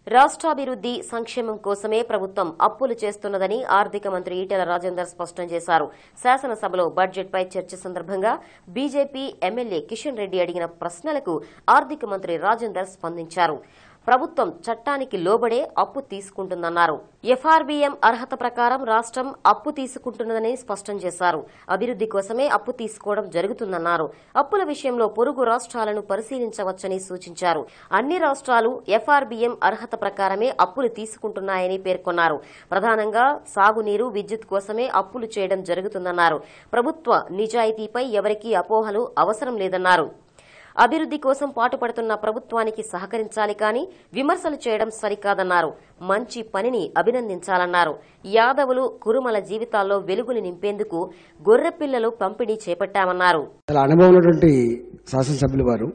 రాష్ట్రాభివృద్ధి సంక్షేమం కోసమే ప్రభుత్వం అప్పులు చేస్తున్నదని ఆర్థిక మంత్రి ఈటెల రాజేందర్ స్పష్టం చేశారు. శాసనసభలో బడ్జెట్పై చర్చ సందర్భంగా బీజేపీ ఎమ్మెల్యే కిషన్ రెడ్డి అడిగిన ప్రశ్నలకు ఆర్థిక మంత్రి రాజేందర్ స్పందించారు. ప్రభుత్వం చట్టానికి లోబడే అప్పు తీసుకుంటుందన్నారు. ఎఫ్ఆర్బీఎం అర్హత ప్రకారం రాష్ట్రం అప్పు తీసుకుంటున్నదని స్పష్టం చేశారు. అభివృద్ధి కోసమే అప్పు తీసుకోవడం జరుగుతుందన్నారు. అప్పుల విషయంలో పొరుగు రాష్ట్రాలను పరిశీలించవచ్చని సూచించారు. అన్ని రాష్ట్రాలు ఎఫ్ఆర్బీఎం అర్హత ప్రకారమే అప్పులు తీసుకుంటున్నాయని పేర్కొన్నారు. ప్రధానంగా సాగునీరు, విద్యుత్ కోసమే అప్పులు చేయడం జరుగుతుందన్నారు. ప్రభుత్వ నిజాయితీపై ఎవరికీ అపోహలు అవసరం లేదన్నారు. అభివృద్ధి కోసం పాటుపడుతున్న ప్రభుత్వానికి సహకరించాలి కానీ విమర్శలు చేయడం సరికాదన్నారు. మంచి పనిని అభినందించాలన్నారు. యాదవులు, కురుమల జీవితాల్లో వెలుగులు నింపేందుకు గొర్రెపిల్లలు పంపిణీ చేపట్టామన్నారు. అనుభవం ఉన్నటువంటి శాసనసభ్యులు వారు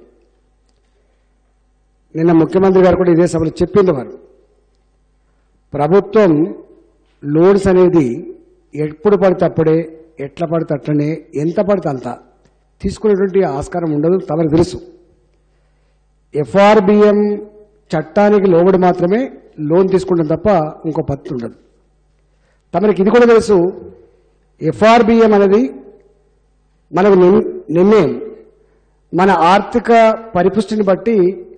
నిన్న ముఖ్యమంత్రి గారు కూడా ఇదే సభలో చెప్పింది. వారు ప్రభుత్వం లోన్స్ అనేది ఎప్పుడు పడితే అప్పుడే, ఎట్లా పడితే అట్లనే, ఎంత పడితే అంత తీసుకునేటువంటి ఆస్కారం ఉండదు. తమకు తెలుసు. ఎఫ్ఆర్బిఎం చట్టానికి లోబడి మాత్రమే లోన్ తీసుకుంటాం తప్ప ఇంకో పద్ధతి ఉండదు. తమరికి ఇది కూడా తెలుసు. ఎఫ్ఆర్బిఎం అనేది మనకు నిర్ణయం మన ఆర్థిక పరిపుష్టిని బట్టి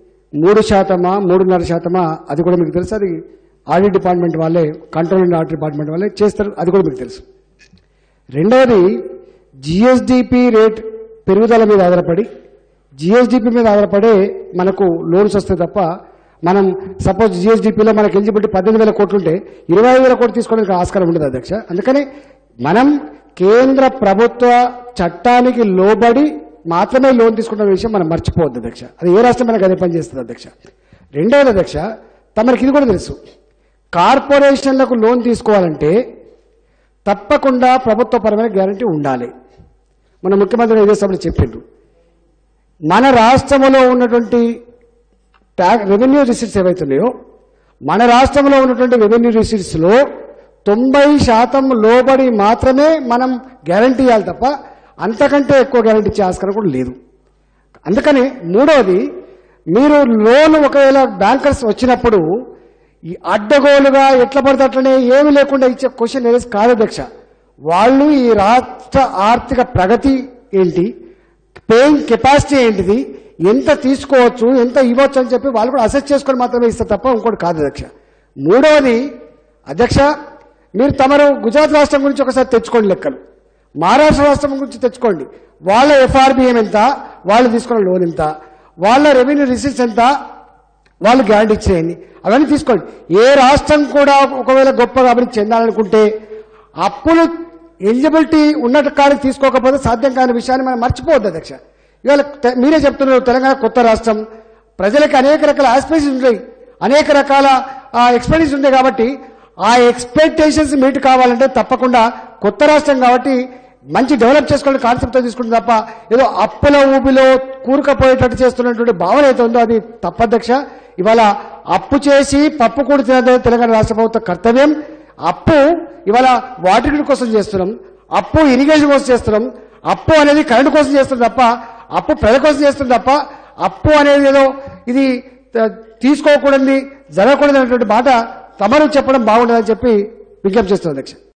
3%, 3.5%, అది కూడా మీకు తెలుసు. అది ఆడిట్ డిపార్ట్మెంట్ వాళ్ళే, కంట్రోల్ అండ్ ఆడిట్ డిపార్ట్మెంట్ వాళ్ళే చేస్తారు. అది కూడా మీకు తెలుసు. రెండవది జిఎస్డిపి రేట్ పెరుగుదల మీద ఆధారపడి, జిఎస్డిపి మీద ఆధారపడే మనకు లోన్స్ వస్తాయి తప్ప మనం సపోజ్ జిఎస్డిపిలో మనకు ఎలిజిబిలిటీ 18,000 కోట్లు ఉంటే 25,000 కోట్లు తీసుకోవడానికి ఆస్కారం ఉండదు అధ్యక్ష. అందుకని మనం కేంద్ర ప్రభుత్వ చట్టానికి లోబడి మాత్రమే లోన్ తీసుకుంటున్న విషయం మనం మర్చిపోవద్దు అధ్యక్ష. అది ఏ రాష్ట్రం మనకు అదే పని చేస్తుంది అధ్యక్ష. రెండవది అధ్యక్ష, తమరికి ఇది కూడా తెలుసు. కార్పొరేషన్లకు లోన్ తీసుకోవాలంటే తప్పకుండా ప్రభుత్వపరమైన గ్యారంటీ ఉండాలి. మన ముఖ్యమంత్రి ఇదే సభలో చెప్పిండ్రు. మన రాష్ట్రంలో ఉన్నటువంటి రెవెన్యూ రిసీట్స్ ఏవైతున్నాయో, మన రాష్ట్రంలో ఉన్నటువంటి రెవెన్యూ రిసీట్స్లో 90% లోబడి మాత్రమే మనం గ్యారంటీ ఇవ్వాలి తప్ప అంతకంటే ఎక్కువ గ్యారంటీ ఇచ్చే ఆస్కారం కూడా లేదు. అందుకని మూడవది, మీరు లోన్ ఒకవేళ బ్యాంకర్స్ వచ్చినప్పుడు ఈ అడ్డగోలుగా ఎట్లా పడితే అట్లనే ఏమి లేకుండా ఇచ్చే క్వశ్చన్ ఏది కాదు అధ్యక్ష. వాళ్ళు ఈ రాష్ట్ర ఆర్థిక ప్రగతి ఏంటి, పేయింగ్ కెపాసిటీ ఏంటిది, ఎంత తీసుకోవచ్చు, ఎంత ఇవ్వచ్చు అని చెప్పి వాళ్ళు కూడా అసెస్ చేసుకొని మాత్రమే ఇస్తారు తప్ప ఇంకోటి కాదు అధ్యక్ష. మూడవది అధ్యక్ష, మీరు తమరు గుజరాత్ రాష్ట్రం గురించి ఒకసారి తెచ్చుకోండి లెక్కలు, మహారాష్ట్ర రాష్ట్రం గురించి తెచ్చుకోండి. వాళ్ళ ఎఫ్ఆర్బిఎం ఎంత, వాళ్ళు తీసుకున్న లోన్ ఎంత, వాళ్ళ రెవెన్యూ రిసీట్స్ ఎంత, వాళ్ళు గ్యారంటీ ఇచ్చేయండి. అవన్నీ తీసుకోండి. ఏ రాష్ట్రం కూడా ఒకవేళ గొప్పగా అభివృద్ధి చెందాలనుకుంటే అప్పులు ఎలిజిబిలిటీ ఉన్నట్టు కాడికి తీసుకోకపోతే సాధ్యం కాని విషయాన్ని మనం మర్చిపోవద్దు అధ్యక్ష. ఇవాళ మీరే చెప్తున్నారు, తెలంగాణ కొత్త రాష్ట్రం, ప్రజలకు అనేక రకాల ఆస్పిరేషన్స్ ఉంటాయి, అనేక రకాల ఎక్స్పెక్టేషన్స్ ఉంటాయి. కాబట్టి ఆ ఎక్స్పెక్టేషన్స్ మీట్ కావాలంటే తప్పకుండా కొత్త రాష్ట్రం కాబట్టి మంచి డెవలప్ చేసుకునే కాన్సెప్ట్తో తీసుకుంటుంది తప్ప ఏదో అప్పుల ఊబిలో కూరుకపోయేటట్టు చేస్తున్నటువంటి భావన అయితే ఉందో అది తప్పధ్యక్ష. ఇవాళ అప్పు చేసి పప్పు కూడా తినదే తెలంగాణ రాష్ట్ర ప్రభుత్వ కర్తవ్యం. అప్పు ఇవాళ వాటర్ గ్రిడ్ కోసం చేస్తున్నాం, అప్పు ఇరిగేషన్ కోసం చేస్తున్నాం, అప్పు అనేది కరెంటు కోసం చేస్తున్నాం తప్ప అప్పు ప్రజల కోసం చేస్తున్నాం తప్ప అప్పు అనేది ఏదో ఇది తీసుకోకూడదు, జరగకూడదు అనేటువంటి మాట తమరు చెప్పడం బాగుండదని చెప్పి విజ్ఞప్తి చేస్తున్నాం అధ్యక్ష.